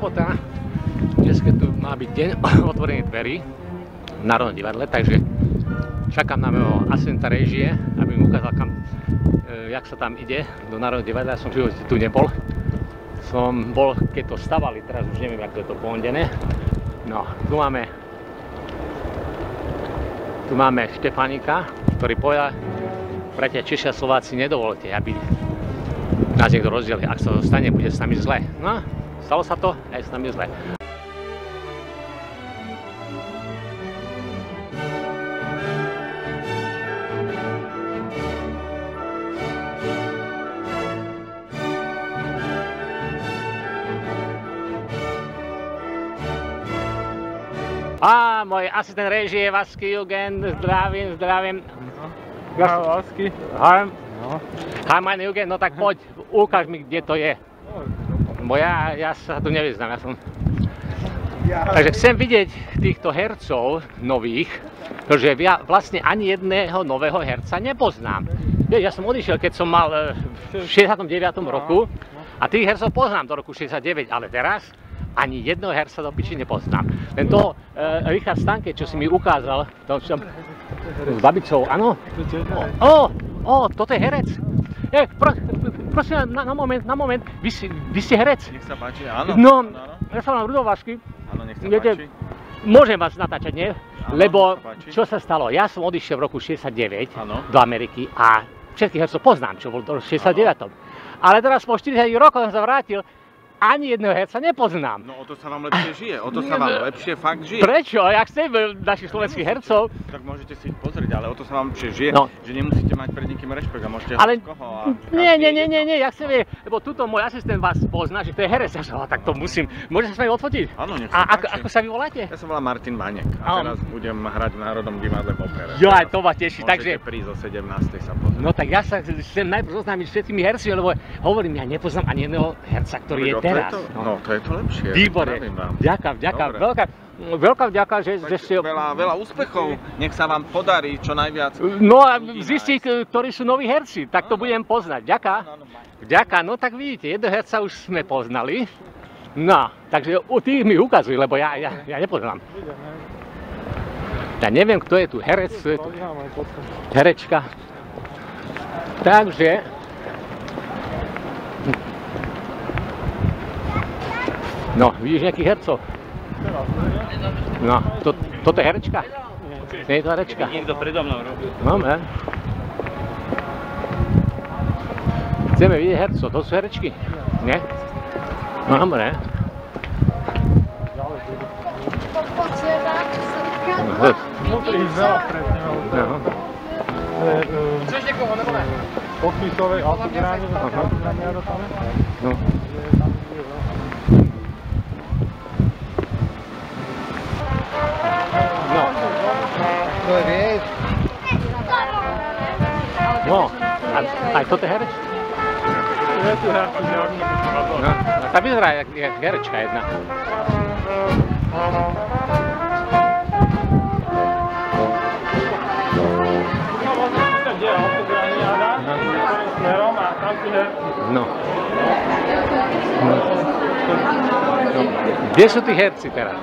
sobota. Dneska tu má byť deň otvorených dverí v Národnom divadle, takže čakám na môjho asistenta réžie, aby mi ukázal, jak sa tam ide do Národného divadla. Ja som v živote tu nebol. Som bol, keď to stavali, teraz už neviem, ako je to poondené. No, tu máme Štefánika, ktorý povedal: bratia Češi a Slováci, nedovolte, aby nás niekto rozdielil. Ak sa to stane, bude s nami zle. No, stalo sa to, aj s nami zle. Môj asistent réžie, Vasky Jugend, zdravím. Ahoj, Vasky. Hi, mein Jugend, no tak poď, ukáž mi, kde to je. Bo ja sa tu nevyznám, Takže chcem vidieť týchto hercov nových, pretože ja vlastne ani jedného nového herca nepoznám. Ja som odišiel, keď som mal v 69. roku a tých hercov poznám do roku 69, ale teraz ani jednoho herca do piči nepoznám. Len toho Richard Stanke, čo si mi ukázal, to som s babicou, áno? Toto je herec. Prosím, na moment, vy ste herec. Nech sa páči, áno. No, ja som vám Rudolf Vasky. Áno, nech sa páči. Môžem vás natáčať, nie? Áno, lebo čo sa stalo? Ja som odišiel v roku 69 do Ameriky a všetkých hercov poznám, čo bol v 69. Ale teraz po 40 rokoch som sa vrátil. Ani jedného herca nepoznám. No o to sa vám lepšie žije, o to sa vám lepšie fakt žije. Prečo? Ja chcem našich slovenských hercov. Tak môžete si ich pozrieť, ale o to sa vám lepšie žije, že nemusíte mať pred nikým rešpekt a môžete hovoriť koho a... Nie, ja chcem vedieť, lebo tuto môj asistent vás pozná, že to je herec. Tak to musím. Môžete sa s vami odfotiť? Áno, nech sa páči. A ako sa vy voláte? Ja sa volám Martin Banek a teraz budem hrať v Národnom divadle v opere. Jaj, to ma teší, takže... Môžete prísť o 17. sa pozrieť. No tak ja sa chcem najprv zoznámiť s všetkými hercami, lebo hovorím, ja nepoznám ani jedného herca, ktorý je teraz. No, to je to lepšie. Výborne. Ďakujem. Veľká vďaka, že ste... Veľa úspechov. Nech sa vám podarí čo najviac. No a zistiť, ktorí sú noví herci, tak to budem poznať. Vďaka. No tak vidíte, jedného herca už sme poznali. No, takže tých mi ukazuj, lebo ja nepoznám. Ja neviem, kto je tu herec, kto je tu herečka. Takže... No, vidíš nejakých hercov? No, toto je herečka? Nie je to herečka? Niekto predo mnou robí. No, chceme vidieť hercov, to sú herečky? Nie? No, dobre. Chceš niekoho, nebo ne? Podpisové autogramy a dostane? No. To je vieš. No, aj toto je hereč? Je tu herci z nejakého divadla. No, tá vyzerá jak herečka jedna. No. Kde sú tí herci teraz?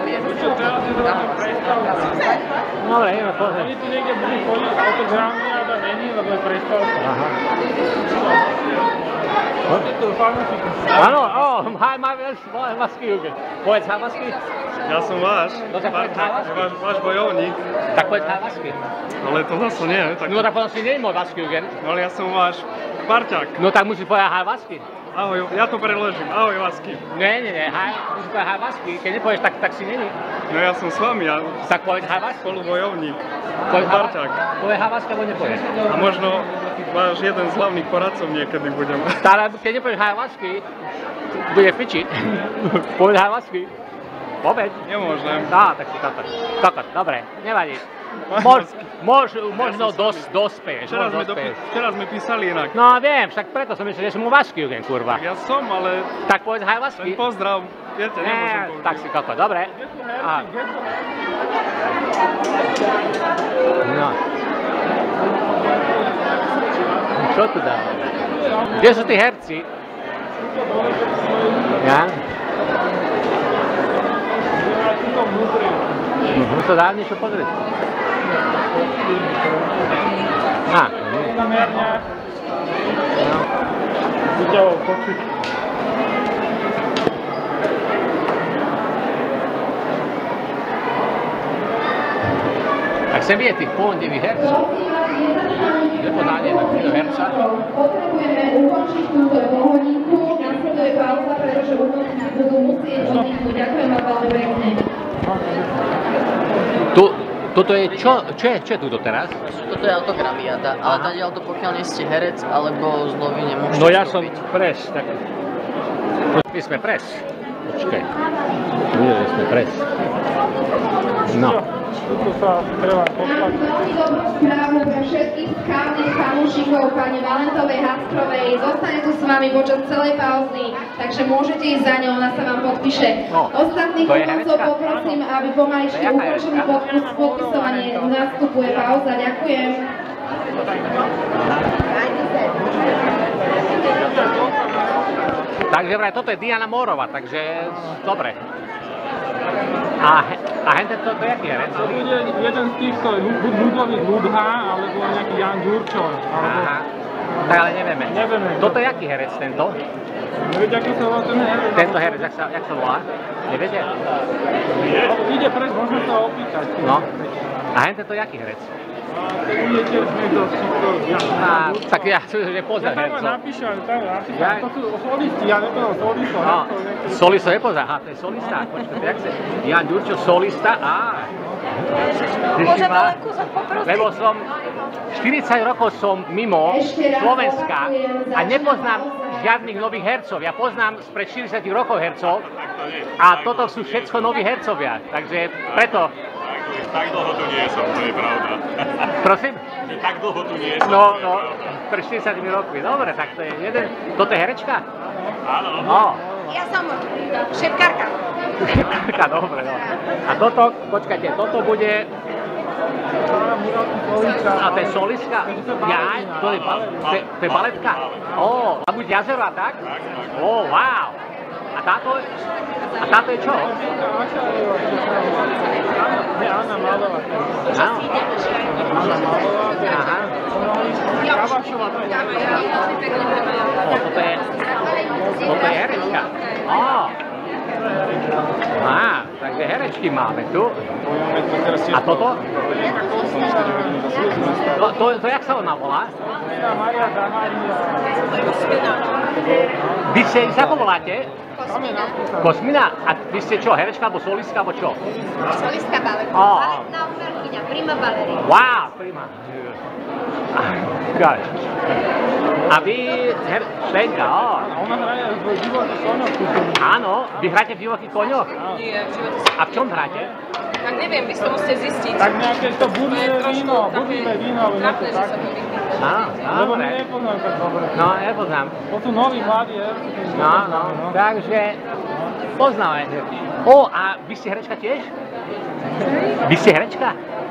Dobre, ideme pozrieť. Oni tu niekde budú chodiť s autogramy, ale není, lebo je prestávka. Aha. Je to fanúšik. Áno, hi, Vasky Jugend. Povedz hi, Vasky. Ja som váš. No tak povedz hi, Vasky. Váš bojovník. Tak povedz hi, Vasky. Ale to zase nie. No tak potom si nie je môj Vasky Jugend. Ale ja som váš parťák. No tak musíš povedať hi, Vasky. Ahoj, ja to preložím. Ahoj, Vasky. Nie, musíš povedať hi, Vasky. Keď nepovieš, tak si není. No ja som s vami, ja tak povedz hi, Vasky. spolubojovník. Povedz parťák. Povedz hi, Vasky, alebo nepovieš. A možno váš jeden z hlavných poradcov niekedy budem. Keď nepovieš hi, Vasky, bude v piči. Povedz hi, Vasky. Povedz. Nemôžem. Tak si kokot. Dobre, nevadí. Možno dospeješ. Včera sme písali inak. No viem, však preto som myslel, že som mu Vasky Jugend, kurva. Ja som, ale... Tak povedz hi, Vasky. Pozdrav. Viete, nemôžem povedať. Tak si kokot, dobre. No. Čo tu dá? Kde sú tí herci? Ja? to vnútri. Môžu sa dá niečo pozrieť? Á. Na merne. Vyťahol kočič. Tak sem je tých pôvodných hercov. Nepoznáme takýto herca. Potrebujeme ukončiť túto polhodinku. Nasleduje pauza, pretože úvodníci budú musieť oddychnúť. Ďakujem vám veľmi pekne. Toto je čo je tuto teraz? Toto je autogramiada, ale tadiaľ to pokiaľ nie ste herec alebo z novy nemôžete No ja som vstúpiť. pres, tak... My sme pres. Počkaj. My sme pres. No. Tuto sa treba Mám poslať. veľmi dobrú správu pre všetkých skávnych fanúšikov pani Valentovej Haskrovej. Zostane tu s vami počas celej pauzy, takže môžete ísť za ňou, ona sa vám podpíše. No, Ostatných to je umelcov herečka? poprosím, aby pomaličky ukončili podpisovanie. Nastupuje pauza. Ďakujem. Takže vraj, toto je Diana Mórová, takže dobre. A hente to je jaký herec? To bude jeden z týchto, buď Ludovít Ludha, alebo nejaký Jan Ďurčo. Aha. Tak ale nevieme. Nevieme. Toto je jaký herec tento? Neviete, aký sa volá ten herec? Tento herec, jak sa volá? Neviete? Ide preč, môžeme sa opýtať. No. A hente to je jaký herec? To bude tiež niekto z týchto... Tak ja som že poznám hercov. Napíšem. To sú solisti, ja nepovedal solisto. No, solisto nepoznám, aha, to je solista. Počkajte, jak sa... Jan Ďurčo, solista, Môžem len kúsok poprosiť? Lebo som 40 rokov som mimo Slovenska a nepoznám žiadnych nových hercov. Ja poznám spred 40 rokov hercov a toto sú všetko noví hercovia. Takže preto... Tak dlho tu nie som, to je pravda. Prosím? Že tak dlho tu nie som. No, pred 40 rokmi. Dobre, tak to je jeden... Toto je herečka? Áno. No. Ja som šepkárka. Šepkárka, dobre, no. A toto, počkajte, toto bude... A to je solistka? Jaj, to je baletka? Ó, a buď jazero a tak? Ó, wow. A táto je čo? Nie, Anna Málová. Áno. Aha. Kavašová, to je Toto je herečka. Takže herečky máme tu. A toto? To jak sa ona volá? Maria Zaharia. Vy ste, ako voláte? Kosmina? A vy ste čo, herečka, alebo solistka, alebo čo? Solistka baletka. Baletná umelkyňa, prima balerina. Wow, prima. A vy, Štenka, Ona hraje v divokých koňoch. Áno, vy hráte v divokých koňoch? Nie, v živote. A v čom hráte? Tak neviem, vy to musíte zistiť. Tak nejaké to budlivé víno, alebo niečo trápne, že sa také. mi vykýta. Lebo Dobre. nepoznám tak dobre. No, nepoznám. To sú noví mladí herci. No, takže poznáme. A vy ste herečka tiež? Vy ste herečka?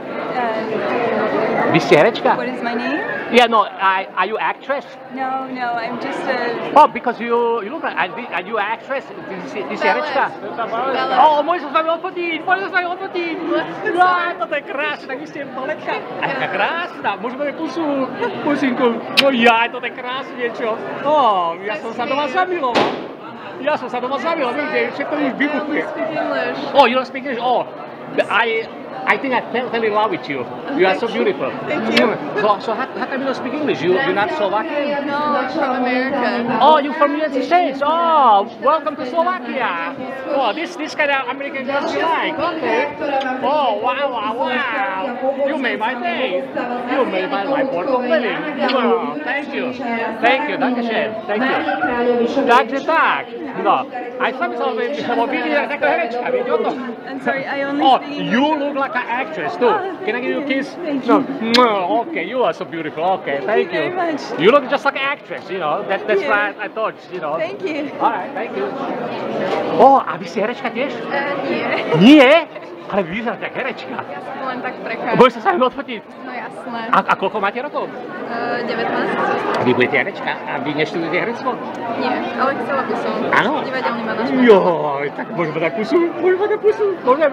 Vy ste herečka? What is my name? Yeah, no, are you actress? No, I'm just a... Oh, because you look like, are you actress? Ty si herečka? Môžem sa s vami odfotiť, toto je krásne, tak vy ste baletka. A taká krásna, môžeme mať pusinku. No jaj, toto je krásne niečo. Ja som sa do vás zamiloval. Vidíte, všetko mi vybuchuje. Oh, you don't speak English? Oh, I think I fell in love with you. You are so beautiful. Thank you. So how come you don't speak English? You're not Slovakian? No, I'm from America. Oh, you're from the United States. Oh, welcome to Slovakia. Oh, this kind of American girls you like. Okay. Oh, wow. You made my day. You made my life worth of living. Wow, thank you. Dankeschön. Thank you. Takže tak. No, aj som myslel, lebo vy vyzeráte ako herečka, viete o tom? I'm sorry, I only Oh, speak you look like an actress too. Can I give you a kiss? Thank you. No. Okay, you are so beautiful. Okay, thank you. Very much. You look just like an actress, you know. That's you. why I thought, you know. Thank you. All right, thank you. Oh, a vy ste herečka tiež? Nie. Nie? Ale vy vyzeráte ako herečka. Len tak prechádzam. Budeš sa sa mnou odfotiť? No jasné. A koľko máte rokov? 19. A vy budete herečka? A vy neštudujete herectvo? Nie, ale chcela by som. Áno? Divadelný manažment. Joj, tak môžeme dať pusu. Môžem?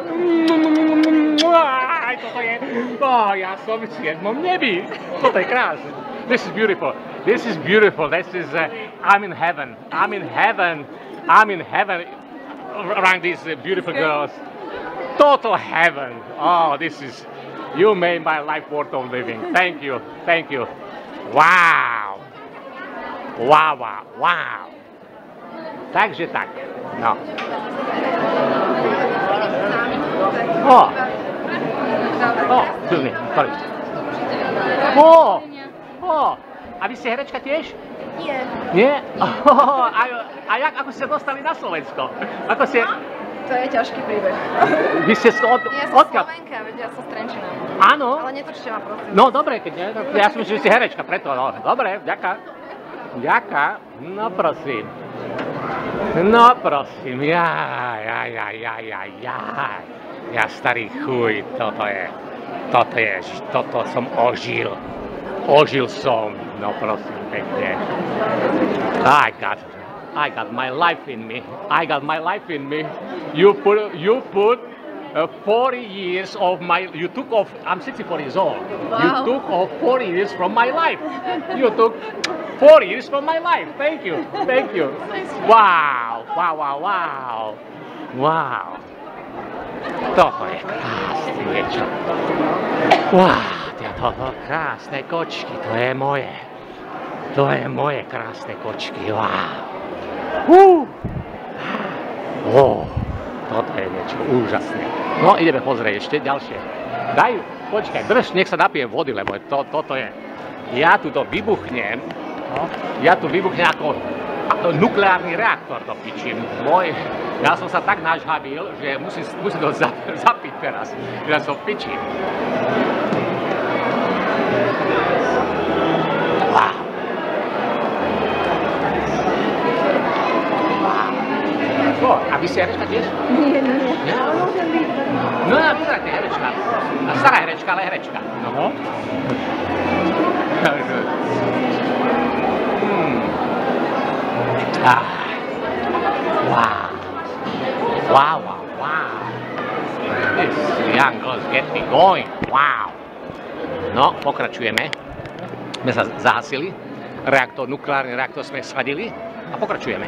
Aj toto je... Ja som v 7. nebi. Toto je krásne. This is beautiful. This is beautiful. This is... I'm in heaven. I'm in heaven. I'm in heaven around these beautiful girls. Total heaven. Oh, this is... You made my life worth of living. Thank you. Thank you. Wow. Wow, wow, wow. Takže tak. No. Sorry. A vy ste herečka tiež? Nie. Nie? A ako ste dostali na Slovensko? Ako ste... To je ťažký príbeh. Vy ste Ja som Slovenka, veď ja som z Trenčína. Áno? Ale netočte ma, prosím. No dobre, keď nie, ja som myslím, že ste herečka, preto, no. Dobre, ďaká. Ďaká. No prosím. No prosím, ja starý chuj, toto som ožil. Ožil som, no prosím, pekne. I got my life in me. I got my life in me. You put 40 years of my... You took off... I'm 64 years old. Wow. You took off 40 years from my life. You took 40 years from my life. Thank you. Thank you. Wow. Wow, wow, wow. Wow. Toto je krásne niečo. Wow, toto krásne kočky. To je moje. To je moje krásne kočky. Wow. Toto je niečo úžasné. No, ideme pozrieť ešte ďalšie. Počkaj, drž, nech sa napijem vody, lebo toto je... Ja tu to vybuchnem. Ja tu vybuchnem ako nukleárny reaktor to pičím. Ja som sa tak nažhavil, že musím to zapiť teraz. Ja som pičím. Wow. A vy ste herečka tiež? Nie. No, vyzerajte herečka. Stará herečka, ale herečka. No. Wow. Wow, wow, wow. This young girls get me going. Wow. No, pokračujeme. Sme sa zahasili. Nukleárny reaktor sme schladili a pokračujeme.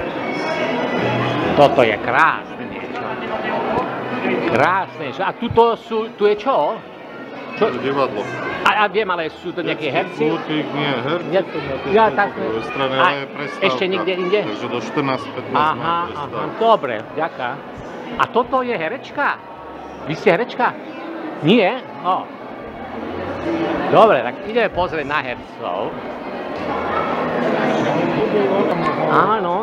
Toto je krásne niečo. Krásne niečo. A tu je čo? Divadlo. A viem, ale sú to nejaké herci? Ludvík nie herci, ja, tak... ale je prestávka. Ešte niekde inde? Takže do 14:15 aha, dobre, ďaká. A toto je herečka? Vy ste herečka? Nie? Dobre, tak ideme pozrieť na hercov. Áno.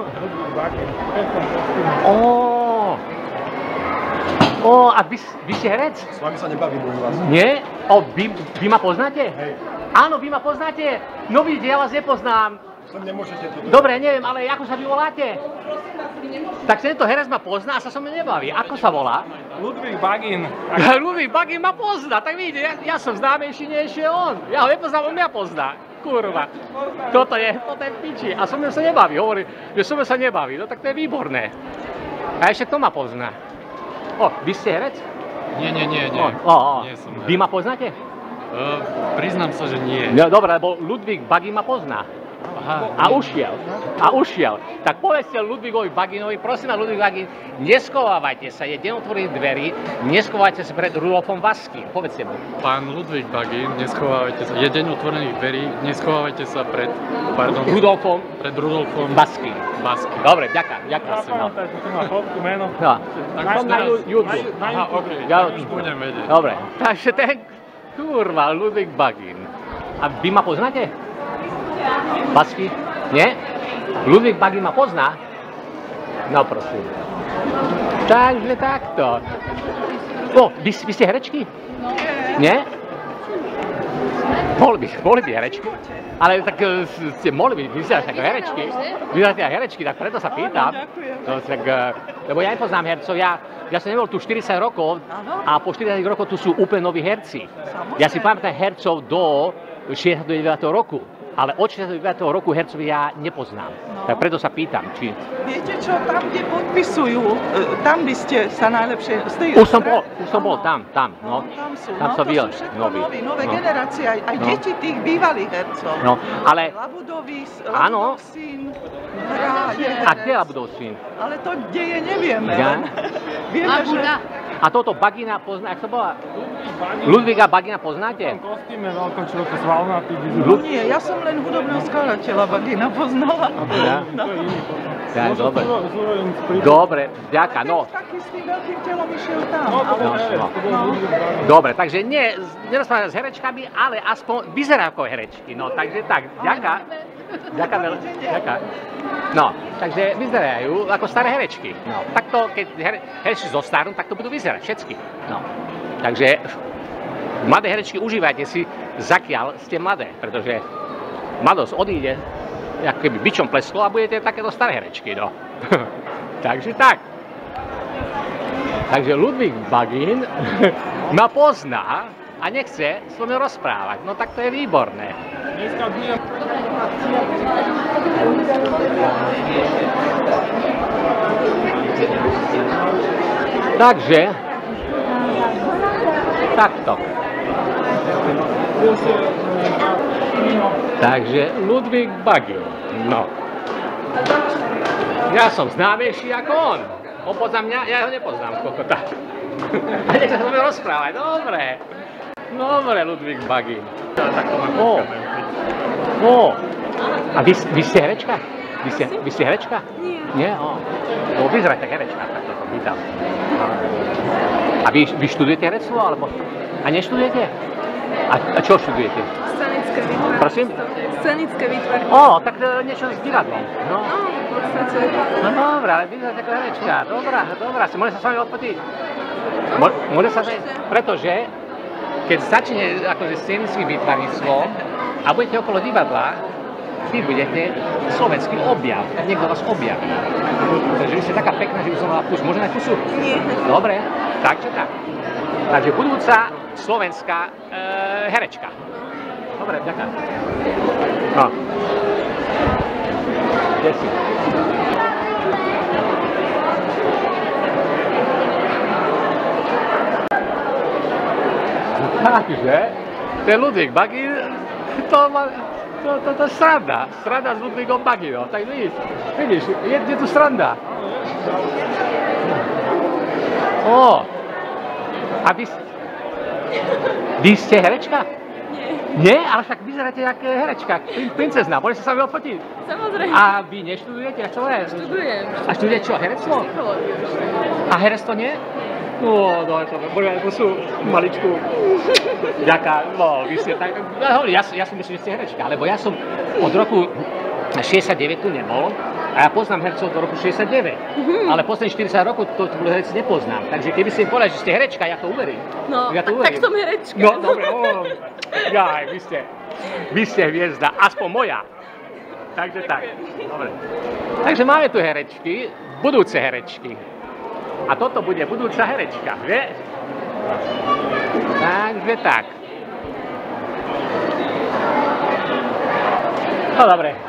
A vy ste herec? S vami sa nebavím u vás. Nie? Vy ma poznáte? Hej. Áno, vy ma poznáte? No vidíte, ja vás nepoznám. Sem nemôžete tu. Dobre, neviem, ale ako sa vy voláte? Tak tento herec ma pozná a sa so mnou nebaví. Ako sa volá? Ludvík Bagin. Ludvík Bagin ma pozná, tak vidíte, ja som známejší než je on. Ja ho nepoznám, on mňa pozná. Kurva. Toto je piči. A so mnou sa nebaví, hovorí, že so mnou sa nebaví. No tak to je výborné. A ešte kto ma pozná? Vy ste herec? Nie. Nie som herec. Vy ma poznáte? Priznám sa, že nie. No dobré, lebo Ludvík Bagin ma pozná. A ušiel. Tak povedzte Ludvíkovi Baginovi, prosím vás, Ludvík Bagin, neschovávajte sa, je deň otvorených dverí, neschovávajte sa pred Rudolfom Vaským. Povedzte mu. Pán Ludvík Bagin, neschovávajte sa, je deň otvorených dverí, neschovávajte sa pred Rudolfom Vaským. Dobre, ďakujem. Zapamätajte, že to má fotku, meno. No, tak som na YouTube. Aha, ok, už budem vedieť. Dobre, takže ten kurva, Ludvík Bagin. A vy ma poznáte? Vasky? Nie? Ludvík Bagin ma pozná? No prosím. Takže takto. Vy ste herečky? Nie? Mohli by herečky. Ale tak ste mohli byť, vy ste také herečky. Vy ste herečky, tak preto sa pýtam. Lebo ja nepoznám hercov, ja som nebol tu 40 rokov a po 40 rokov tu sú úplne noví herci. Ja si pamätám hercov do 69. roku. Ale od 69. roku hercov ja nepoznám. No. Tak preto sa pýtam, či... Viete čo, tam, kde podpisujú, tam by ste sa najlepšie... Už som bol tam, no. Tam sú, tam no, to sú všetko nové generácie, aj deti tých bývalých hercov. No, ale... Labudov syn hrá, je herec. A kde je Labudov syn? Ale to, kde je, nevieme. Ja? Vieme, že... A toto Bagina pozná, jak to bola? Ludvíka Bagina poznáte? V tom kostýme veľkom človeku svalnatý. Nie, ja som len hudobného skladateľa Bagina poznala. Ja, dobre. Dobre, ďaká, no. Taký s tým veľkým telom išiel tam. Dobre, takže nerozprávame s herečkami, ale aspoň vyzerá ako herečky. No, takže tak, ďaká. Ďaká. No, takže vyzerajú ako staré herečky. No, takto, keď herečky zostarnú, tak to budú vyzerať všetky. No, takže mladé herečky, užívajte si, zakiaľ ste mladé, pretože mladosť odíde, ako keby bičom plesklo a budete takéto staré herečky, no. Takže tak. Takže Ludvík Bagin ma pozná a nechce so mnou rozprávať. No tak to je výborné. Takže takto. Takže Ludvík Bagin. No. Ja som známejší ako on. On pozná mňa, ja ho nepoznám, kokota. A nechce sa so mnou rozprávať. Dobre. Dobre, Ludvík Bagin. A vy ste herečka? Vy ste herečka? Nie. Nie? Vyzerajte herečka, tak to pýtam. A vy študujete herectvo, alebo? A neštudujete? A čo študujete? Scenické výtvarníctvo. Prosím? Scenické výtvarníctvo. Tak niečo s divadlom. No, v podstate. No dobré, ale vyzeráte ako herečka. Dobrá, môžem sa s vami odfotiť? Môže sa pretože keď začne akože scenické výtvarníctvo a budete okolo divadla, vy budete slovenský objav. Niekto vás objaví. Takže vy ste taká pekná, že by som mala kus. Môžem aj kusu? Nie. Dobre, takže tak. Takže budúca slovenská herečka. Dobre, ďakujem. No. Kde si? Takže, ten Ludvík Bagin, to je sranda. Sranda s Ludvíkom Baginom. Tak vidíš, je tu sranda. A vy ste herečka? Nie, ale však vyzeráte jak herečka, princezna. Môžete sa s vami odfotiť? Samozrejme. A vy neštudujete? A čo je? Študujem. A študujete čo, herectvo? Psychológiu. A herectvo nie? No, to sú maličku. Ďaká, no, vy ste tak... Ja si myslím, že ste herečka, lebo ja som od roku 69 tu nebol a ja poznám hercov do roku 69. Ale posledných 40 rokov to herci nepoznám. Takže keby ste im povedali, že ste herečka, ja to uverím. No, ja to tak som herečka. No, dobre, vy ste hviezda, aspoň moja. Takže tak, dobre. Takže máme tu herečky, budúce herečky. A toto bude budúca herečka, vieš? Takže tak. No dobre.